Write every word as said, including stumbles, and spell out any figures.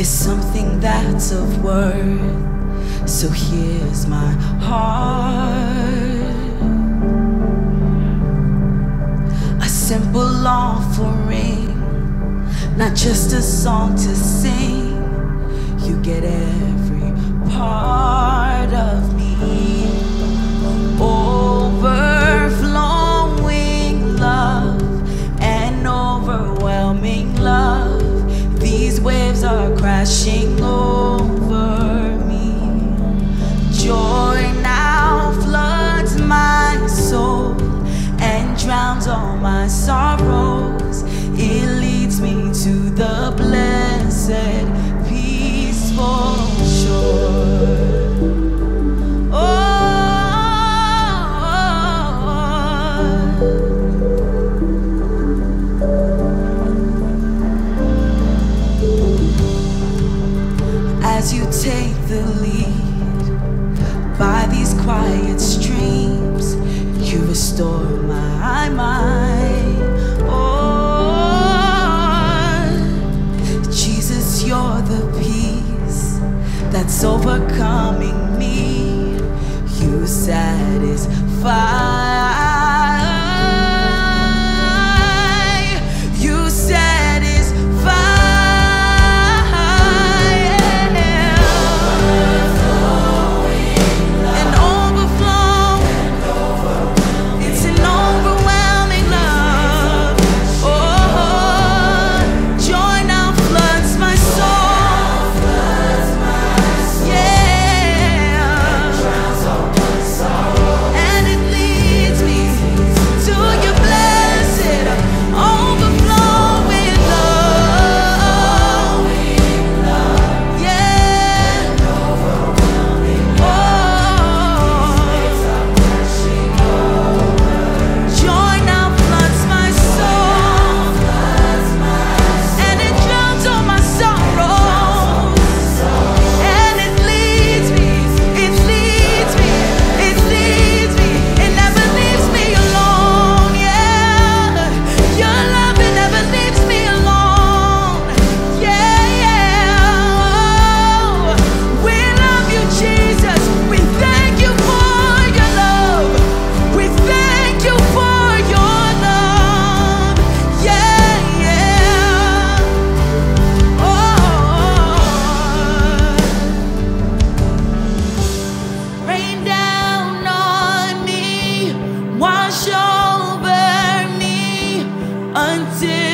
is something that's of worth. So here's my heart, a simple offering, not just a song to sing. You get every part of me. Overflowing love and overwhelming love. These waves are crashing over me. Joy now floods my soul and drowns all my sorrows. It leads me to the blessed, peaceful shore. As you take the lead by these quiet streams, you restore my mind. Oh, Jesus, you're the peace that's overcoming me. You satisfy. You satisfy. Wash over me until